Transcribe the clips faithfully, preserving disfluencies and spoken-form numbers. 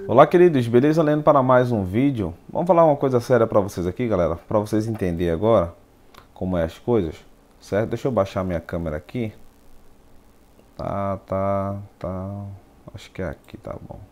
Olá, queridos, beleza? Lendo para mais um vídeo. Vamos falar uma coisa séria para vocês aqui, galera, para vocês entenderem agora como é as coisas, certo? Deixa eu baixar minha câmera aqui. Tá, tá, tá. Acho que é aqui, tá bom.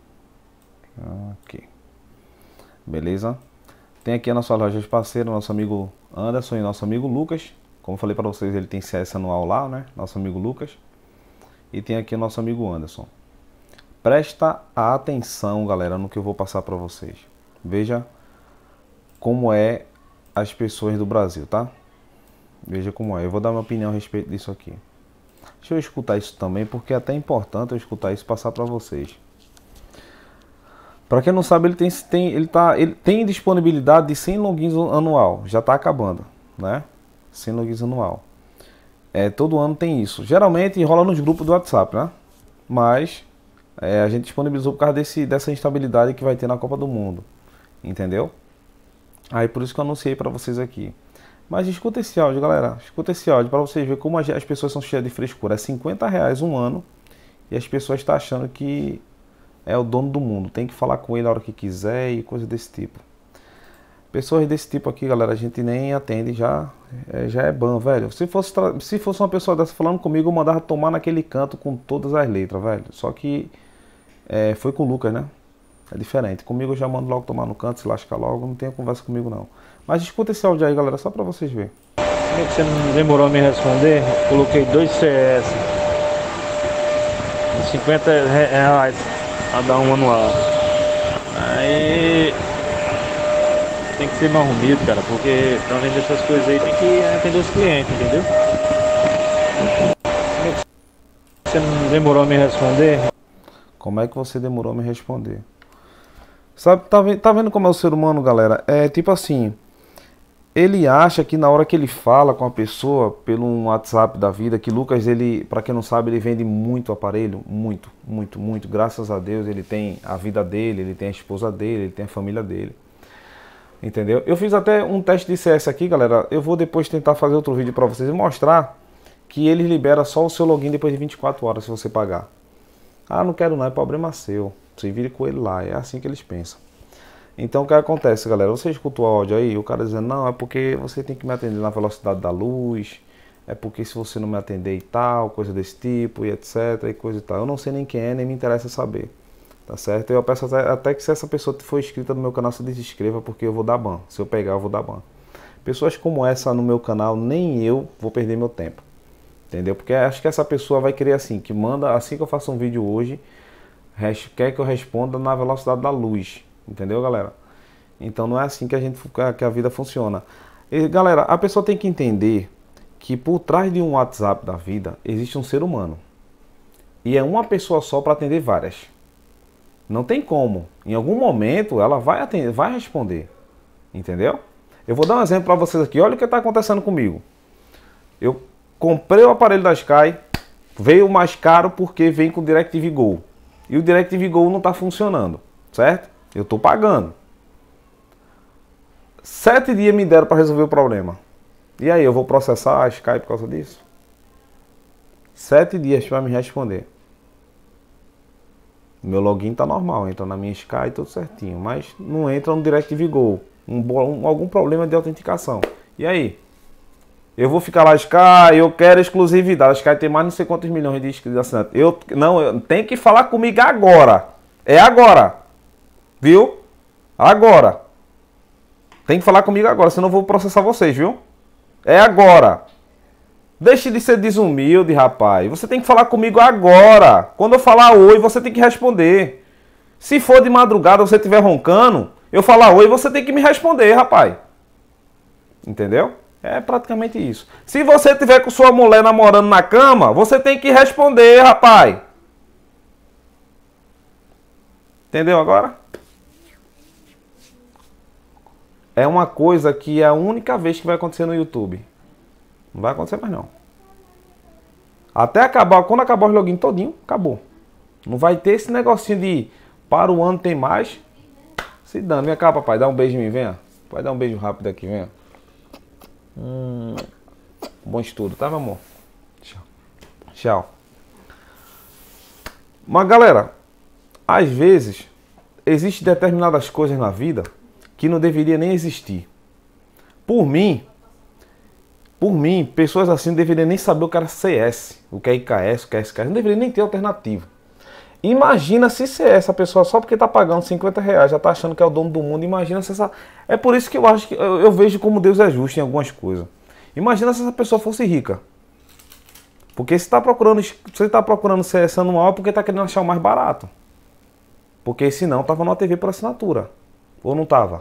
Aqui. Beleza? Tem aqui a nossa loja de parceiro, nosso amigo Anderson e nosso amigo Lucas. Como eu falei para vocês, ele tem C S anual lá, né? Nosso amigo Lucas. E tem aqui o nosso amigo Anderson. Presta atenção, galera, no que eu vou passar para vocês. Veja como é as pessoas do Brasil, tá? Veja como é. Eu vou dar minha opinião a respeito disso aqui. Deixa eu escutar isso também, porque é até importante eu escutar isso e passar para vocês. Para quem não sabe, ele tem, tem, ele tá, ele tem disponibilidade de cem logins anual. Já está acabando, né? cem logins anual. É, todo ano tem isso. Geralmente rola nos grupos do WhatsApp, né? Mas é, a gente disponibilizou por causa desse, dessa instabilidade que vai ter na Copa do Mundo. Entendeu? Aí por isso que eu anunciei para vocês aqui. Mas escuta esse áudio, galera. Escuta esse áudio para vocês verem como as pessoas são cheias de frescura. É cinquenta reais um ano e as pessoas estão achando que é o dono do mundo. Tem que falar com ele a hora que quiser e coisa desse tipo. Pessoas desse tipo aqui, galera, a gente nem atende, já é, já é ban, velho. Se fosse, se fosse uma pessoa dessa falando comigo, eu mandava tomar naquele canto com todas as letras, velho. Só que é, foi com o Lucas, né? É diferente. Comigo eu já mando logo tomar no canto, se lasca logo, não tenha conversa comigo não. Mas escuta esse áudio aí, galera, só pra vocês verem. Como é que você não demorou a me responder? Coloquei dois C S. cinquenta reais a dar um anual. Aí tem que ser mais humilde, cara, porque pra vender essas coisas aí tem que atender os clientes, entendeu? Como é que você não demorou a me responder? Como é que você demorou a me responder? Sabe, tá vendo, tá vendo como é o ser humano, galera? É tipo assim, ele acha que na hora que ele fala com a pessoa pelo um WhatsApp da vida, que Lucas, ele, pra quem não sabe, ele vende muito aparelho, muito, muito, muito. Graças a Deus, ele tem a vida dele, ele tem a esposa dele, ele tem a família dele. Entendeu? Eu fiz até um teste de C S aqui, galera. Eu vou depois tentar fazer outro vídeo pra vocês e mostrar que ele libera só o seu login depois de vinte e quatro horas, se você pagar. Ah, não quero não, é problema seu. Você vire com ele lá, é assim que eles pensam. Então o que acontece, galera? Você escutou o áudio aí, o cara dizendo, não, é porque você tem que me atender na velocidade da luz, é porque se você não me atender e tal, coisa desse tipo, e etc, e coisa e tal. Eu não sei nem quem é, nem me interessa saber, tá certo? Eu peço até, até que se essa pessoa for inscrita no meu canal, se desinscreva, porque eu vou dar ban. Se eu pegar, eu vou dar ban. Pessoas como essa no meu canal, nem eu vou perder meu tempo, entendeu? Porque acho que essa pessoa vai querer assim, que manda, assim que eu faço um vídeo hoje, quer que eu responda na velocidade da luz. Entendeu, galera? Então não é assim que a gente que a vida funciona. E, galera, a pessoa tem que entender que por trás de um WhatsApp da vida existe um ser humano. E é uma pessoa só para atender várias. Não tem como. Em algum momento ela vai atender, vai responder. Entendeu? Eu vou dar um exemplo para vocês aqui. Olha o que está acontecendo comigo. Eu comprei o aparelho da Sky, veio mais caro porque vem com o DirecTV Go. E o DirecTV Go não está funcionando, certo? Eu estou pagando. Sete dias me deram para resolver o problema. E aí, eu vou processar a Sky por causa disso? Sete dias para me responder. Meu login tá normal, entra na minha Sky tudo certinho. Mas não entra no DirecTV Go. Um, um, algum problema de autenticação. E aí? Eu vou ficar lá, Sky, eu quero exclusividade. A Sky tem mais não sei quantos milhões de assinantes. Eu, não, eu, tem que falar comigo agora. É agora. Viu? Agora. Tem que falar comigo agora, senão eu vou processar vocês, viu? É agora. Deixe de ser desumilde, rapaz. Você tem que falar comigo agora. Quando eu falar oi, você tem que responder. Se for de madrugada, você estiver roncando, eu falar oi, você tem que me responder, rapaz. Entendeu? É praticamente isso. Se você tiver com sua mulher namorando na cama, você tem que responder, rapaz. Entendeu agora? É uma coisa que é a única vez que vai acontecer no YouTube. Não vai acontecer mais não. Até acabar, quando acabar o login todinho, acabou. Não vai ter esse negocinho de para o ano tem mais. Se dane, vem cá, papai, dá um beijo em mim, venha. Pode dar um beijo rápido aqui, venha. Hum, bom estudo, tá, meu amor? Tchau. Tchau. Mas, galera, às vezes existem determinadas coisas na vida que não deveria nem existir. Por mim, por mim, pessoas assim não deveriam nem saber o que era C S, o que é I K S, o que é S K S, não deveria nem ter alternativa. Imagina se C S, a pessoa só porque está pagando cinquenta reais, já está achando que é o dono do mundo, imagina se essa... É por isso que eu acho que eu, eu vejo como Deus é justo em algumas coisas. Imagina se essa pessoa fosse rica. Porque se está procurando, se está procurando C S anual é porque está querendo achar o mais barato. Porque senão estava numa T V por assinatura. Ou não estava?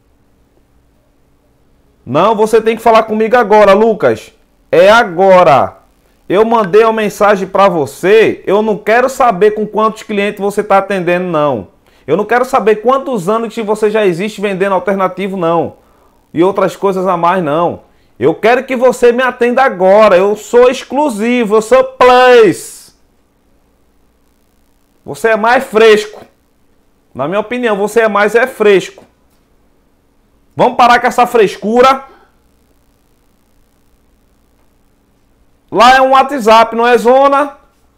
Não, você tem que falar comigo agora, Lucas. É agora. Eu mandei uma mensagem para você. Eu não quero saber com quantos clientes você está atendendo, não. Eu não quero saber quantos anos que você já existe vendendo alternativo, não. E outras coisas a mais, não. Eu quero que você me atenda agora. Eu sou exclusivo, eu sou place. Você é mais fresco. Na minha opinião, você é mais é fresco. Vamos parar com essa frescura. Lá é um WhatsApp, não é zona.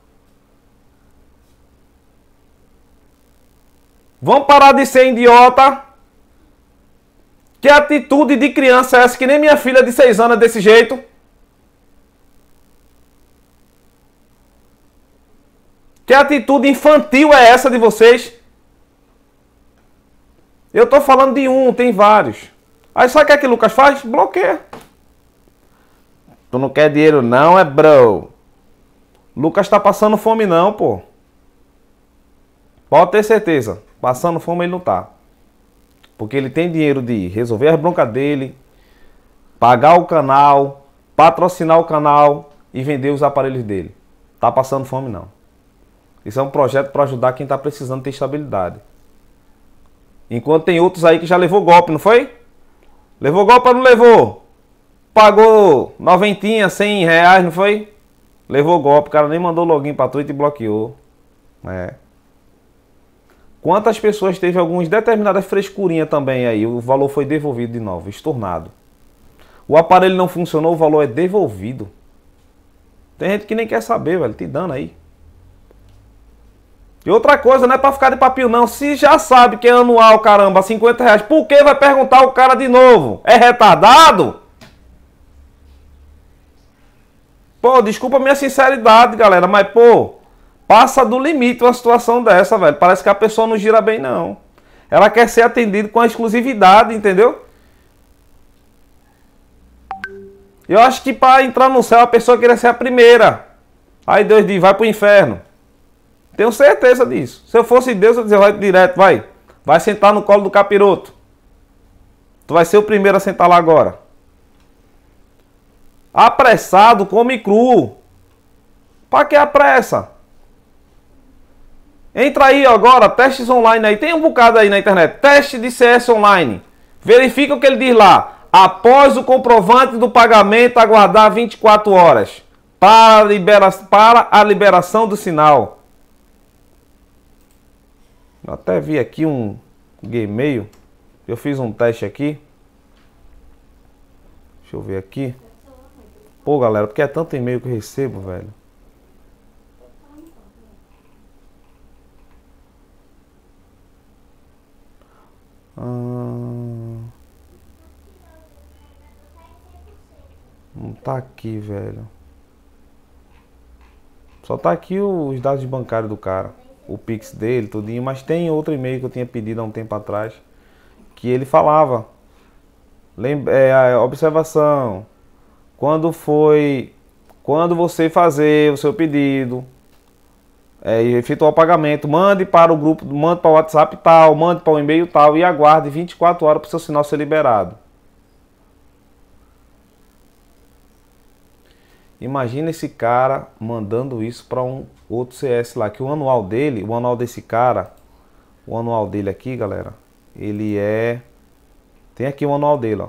Vamos parar de ser idiota. Que atitude de criança é essa? Que nem minha filha de seis anos é desse jeito. Que atitude infantil é essa de vocês? Eu tô falando de um, tem vários. Aí sabe o que é que o Lucas faz? Bloqueia. Tu não quer dinheiro não, é bro? Lucas tá passando fome não, pô. Pode ter certeza. Passando fome ele não tá. Porque ele tem dinheiro de resolver as broncas dele, pagar o canal, patrocinar o canal e vender os aparelhos dele. Tá passando fome não. Isso é um projeto para ajudar quem tá precisando ter estabilidade. Enquanto tem outros aí que já levou golpe, não foi? Levou golpe ou não levou? Pagou noventinha, cem reais, não foi? Levou golpe, o cara nem mandou login pra Twitter e bloqueou. É. Quantas pessoas teve algumas determinadas frescurinhas também aí, o valor foi devolvido de novo, estornado. O aparelho não funcionou, o valor é devolvido. Tem gente que nem quer saber, velho, te dando aí. E outra coisa, não é pra ficar de papinho não, se já sabe que é anual, caramba, cinquenta reais, por que vai perguntar o cara de novo? É retardado? Pô, desculpa a minha sinceridade, galera, mas pô, passa do limite uma situação dessa, velho. Parece que a pessoa não gira bem, não. Ela quer ser atendida com a exclusividade, entendeu? Eu acho que para entrar no céu a pessoa queria ser a primeira. Aí Deus diz, vai pro inferno. Tenho certeza disso. Se eu fosse Deus, eu dizia, vai direto, vai. Vai sentar no colo do capiroto. Tu vai ser o primeiro a sentar lá agora. Apressado, come cru. Pra que apressa? Entra aí agora, testes online aí. Tem um bocado aí na internet. Teste de C S online. Verifica o que ele diz lá. Após o comprovante do pagamento, aguardar vinte e quatro horas. Para a, libera... para a liberação do sinal. Eu até vi aqui um Gmail. Eu fiz um teste aqui. Deixa eu ver aqui. Pô, galera, porque é tanto e-mail que eu recebo, velho. Ah, não tá aqui, velho. Só tá aqui os dados bancários do cara. O Pix dele, tudinho. Mas tem outro e-mail que eu tinha pedido há um tempo atrás. Que ele falava. Lembra, é, observação. Quando foi... Quando você fazer o seu pedido... É, efetuar o pagamento, mande para o grupo, mande para o WhatsApp tal, mande para o e-mail tal e aguarde vinte e quatro horas para o seu sinal ser liberado. Imagina esse cara mandando isso para um outro C S lá, que o anual dele, o anual desse cara, o anual dele aqui, galera, ele é... Tem aqui o anual dele, ó.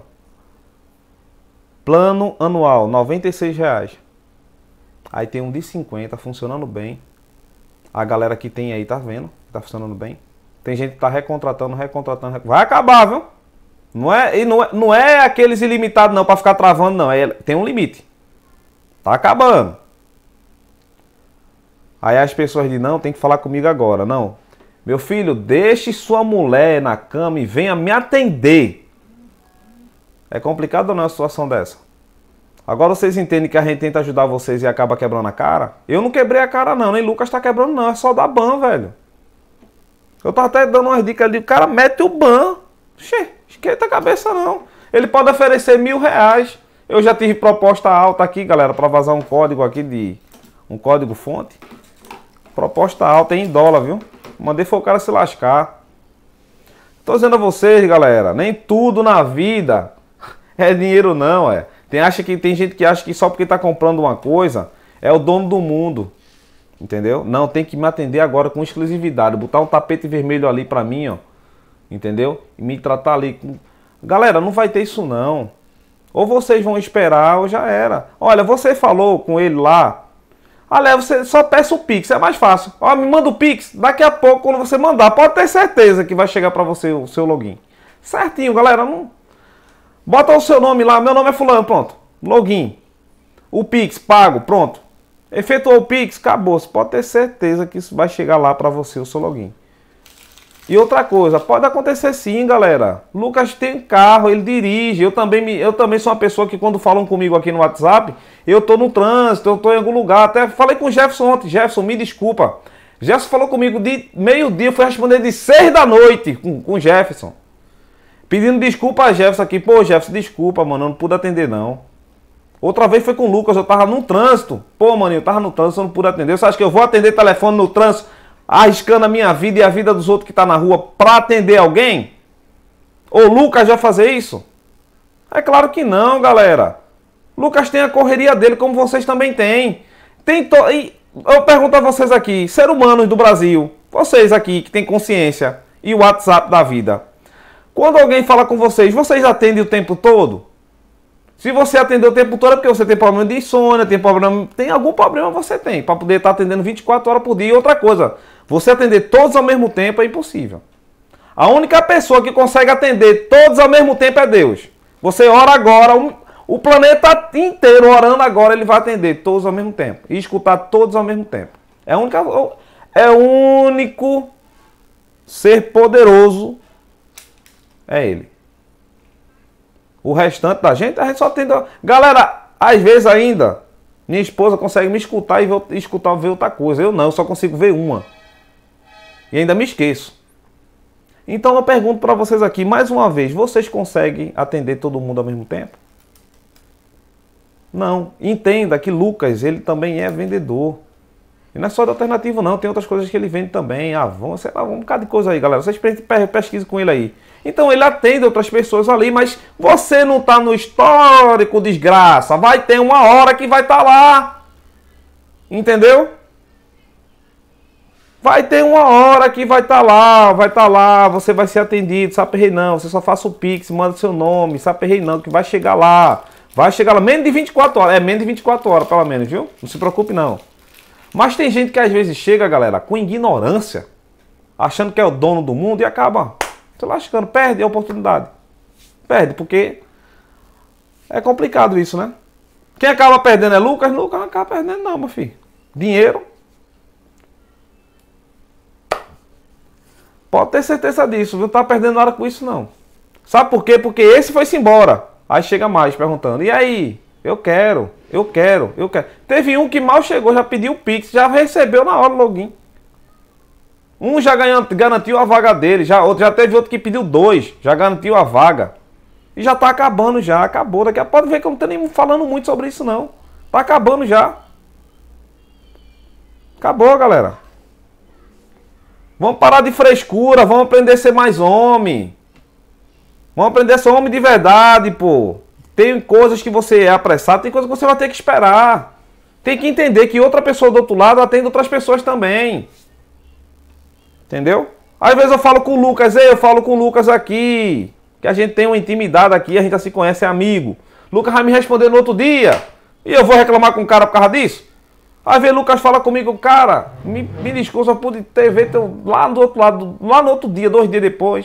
Plano anual, noventa e seis reais. Aí tem um de cinquenta, funcionando bem. A galera que tem aí tá vendo, tá funcionando bem. Tem gente que tá recontratando, recontratando, recontratando. Vai acabar, viu? Não é, e não é, não é aqueles ilimitados não, pra ficar travando não. É, tem um limite. Tá acabando. Aí as pessoas dizem, não, tem que falar comigo agora. Não. Meu filho, deixe sua mulher na cama e venha me atender. É complicado ou não uma situação dessa? Agora vocês entendem que a gente tenta ajudar vocês e acaba quebrando a cara? Eu não quebrei a cara não, nem Lucas tá quebrando não, é só dar ban, velho. Eu tava até dando umas dicas ali, o cara mete o ban. Xê, esquenta a cabeça não. Ele pode oferecer mil reais. Eu já tive proposta alta aqui, galera, para vazar um código aqui de... Um código fonte. Proposta alta em dólar, viu? Mandei foi o cara se lascar. Tô dizendo a vocês, galera, nem tudo na vida é dinheiro não, é. Tem, acha que, tem gente que acha que só porque tá comprando uma coisa é o dono do mundo. Entendeu? Não, tem que me atender agora com exclusividade. Botar um tapete vermelho ali pra mim, ó. Entendeu? E me tratar ali com... Galera, não vai ter isso não. Ou vocês vão esperar ou já era. Olha, você falou com ele lá. Olha, você só peça o Pix, é mais fácil. Ó, me manda o Pix. Daqui a pouco, quando você mandar, pode ter certeza que vai chegar pra você o seu login. Certinho, galera. Não... Bota o seu nome lá. Meu nome é fulano, pronto. Login. O Pix, pago, pronto. Efetuou o Pix, acabou. Você pode ter certeza que isso vai chegar lá para você, o seu login. E outra coisa, pode acontecer sim, galera. Lucas tem carro, ele dirige. Eu também, me, eu também sou uma pessoa que quando falam comigo aqui no WhatsApp, eu tô no trânsito, eu tô em algum lugar. Até falei com o Jefferson ontem. Jefferson, me desculpa. Jefferson falou comigo de meio-dia, eu fui responder de seis da noite com, com o Jefferson. Pedindo desculpa a Jefferson aqui. Pô, Jefferson, desculpa, mano, eu não pude atender não. Outra vez foi com o Lucas, eu tava no trânsito. Pô, mano, eu tava no trânsito, eu não pude atender. Você acha que eu vou atender telefone no trânsito, arriscando a minha vida e a vida dos outros que tá na rua pra atender alguém? Ou o Lucas vai fazer isso? É claro que não, galera. Lucas tem a correria dele, como vocês também têm. Tem to... e eu pergunto a vocês aqui, ser humanos do Brasil, vocês aqui que têm consciência e o WhatsApp da vida. Quando alguém fala com vocês, vocês atendem o tempo todo? Se você atender o tempo todo é porque você tem problema de insônia, tem problema, tem algum problema você tem, para poder estar atendendo vinte e quatro horas por dia. E outra coisa, você atender todos ao mesmo tempo é impossível. A única pessoa que consegue atender todos ao mesmo tempo é Deus. Você ora agora, um, o planeta inteiro orando agora, ele vai atender todos ao mesmo tempo. E escutar todos ao mesmo tempo. É, a única, é o único ser poderoso, é Ele. O restante da gente, a gente só tem... Galera, às vezes ainda, minha esposa consegue me escutar e ver, escutar ver outra coisa. Eu não, eu só consigo ver uma. E ainda me esqueço. Então eu pergunto para vocês aqui, mais uma vez, vocês conseguem atender todo mundo ao mesmo tempo? Não. Entenda que Lucas, ele também é vendedor. E não é só de alternativo não, tem outras coisas que ele vende também. Avon, sei lá, um bocado de coisa aí, galera. Vocês pesquisem com ele aí. Então ele atende outras pessoas ali, mas você não está no histórico, desgraça. Vai ter uma hora que vai estar tá lá. Entendeu? Vai ter uma hora que vai estar tá lá, vai estar tá lá, você vai ser atendido, saperrei não. Você só faça o Pix, manda seu nome, saperrei não, que vai chegar lá. Vai chegar lá, menos de vinte e quatro horas. É, menos de vinte e quatro horas, pelo menos, viu? Não se preocupe não. Mas tem gente que às vezes chega, galera, com ignorância, achando que é o dono do mundo e acaba se lascando, perde a oportunidade. Perde, porque é complicado isso, né? Quem acaba perdendo é Lucas, Lucas não acaba perdendo não, meu filho. Dinheiro. Pode ter certeza disso, não tá perdendo hora com isso não. Sabe por quê? Porque esse foi-se embora. Aí chega mais perguntando, e aí? Eu quero, eu quero, eu quero. Teve um que mal chegou, já pediu o Pix, já recebeu na hora o login. Um já ganhou, garantiu a vaga dele, já, outro, já teve outro que pediu dois, já garantiu a vaga. E já tá acabando já, acabou. Daqui a pouco pode ver que eu não tô nem falando muito sobre isso não. Tá acabando já. Acabou, galera. Vamos parar de frescura, vamos aprender a ser mais homem. Vamos aprender a ser homem de verdade, pô. Tem coisas que você é apressado, tem coisas que você vai ter que esperar. Tem que entender que outra pessoa do outro lado atende outras pessoas também. Entendeu? Às vezes eu falo com o Lucas, ei, eu falo com o Lucas aqui, que a gente tem uma intimidade aqui, a gente já se conhece, é amigo. Lucas vai me responder no outro dia, e eu vou reclamar com o cara por causa disso? Às vezes o Lucas fala comigo, cara, me, me desculpa, eu pude ter visto lá do outro lado, lá no outro dia, dois dias depois.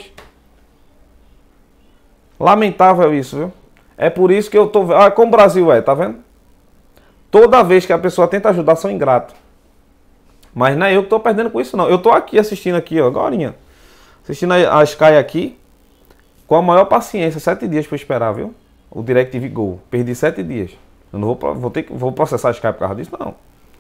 Lamentável isso, viu? É por isso que eu tô... Ah, como o Brasil é, tá vendo? Toda vez que a pessoa tenta ajudar, são ingratos. Mas não é eu que tô perdendo com isso, não. Eu tô aqui assistindo aqui, ó, agorinha. Assistindo a Sky aqui. Com a maior paciência. Sete dias pra eu esperar, viu? O DirecTV Go. Perdi sete dias. Eu não vou, vou, ter, vou processar a Sky por causa disso, não.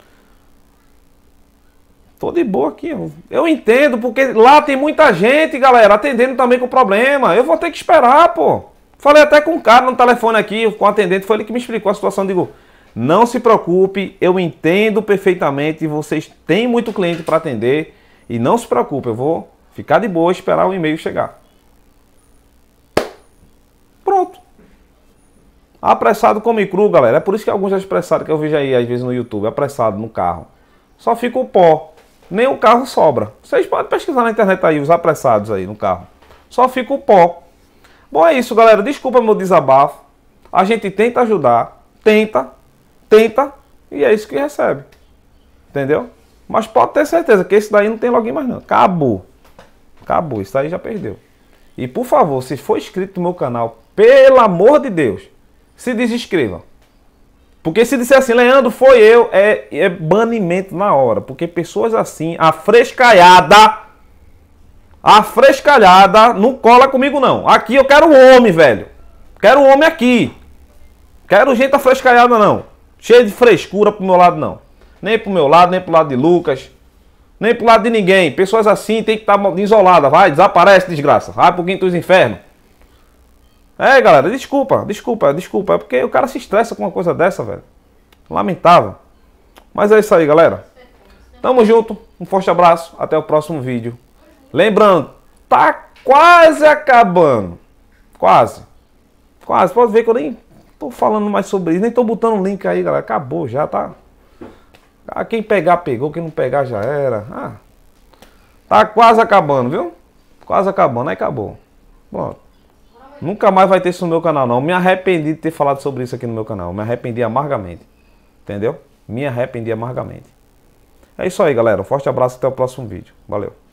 Tô de boa aqui. Eu, eu entendo, porque lá tem muita gente, galera, atendendo também com problema. Eu vou ter que esperar, pô. Falei até com um cara no telefone aqui, com o atendente, foi ele que me explicou a situação. Digo, não se preocupe, eu entendo perfeitamente, vocês têm muito cliente para atender. E não se preocupe, eu vou ficar de boa, esperar o e-mail chegar. Pronto. Apressado come cru, galera. É por isso que alguns apressados que eu vejo aí, às vezes no YouTube, apressado no carro. Só fica o pó. Nem o carro sobra. Vocês podem pesquisar na internet aí, os apressados aí no carro. Só fica o pó. Bom, é isso, galera. Desculpa meu desabafo. A gente tenta ajudar. Tenta. Tenta. E é isso que recebe. Entendeu? Mas pode ter certeza que esse daí não tem login mais não. Acabou. Acabou. Isso aí já perdeu. E por favor, se for inscrito no meu canal, pelo amor de Deus, se desinscreva. Porque se disser assim, Leandro, foi eu, é, é banimento na hora. Porque pessoas assim, afrescalhada, afrescalhada, não cola comigo não. Aqui eu quero um homem, velho. Quero um homem aqui. Quero gente afrescalhada não. Cheio de frescura pro meu lado não. Nem pro meu lado, nem pro lado de Lucas. Nem pro lado de ninguém. Pessoas assim tem que estar isoladas. Vai, desaparece, desgraça. Vai pro quinto dos infernos. É, galera, desculpa, desculpa, desculpa. É porque o cara se estressa com uma coisa dessa, velho. Lamentável. Mas é isso aí, galera. Tamo junto. Um forte abraço. Até o próximo vídeo. Lembrando, tá quase acabando. Quase. Quase. Pode ver que eu nem tô falando mais sobre isso. Nem tô botando o link aí, galera. Acabou já, tá? Ah, quem pegar, pegou. Quem não pegar, já era. Ah, tá quase acabando, viu? Quase acabando. Aí acabou. Pronto. Nunca mais vai ter isso no meu canal, não. Me arrependi de ter falado sobre isso aqui no meu canal. Me arrependi amargamente. Entendeu? Me arrependi amargamente. É isso aí, galera. Um forte abraço. Até o próximo vídeo. Valeu.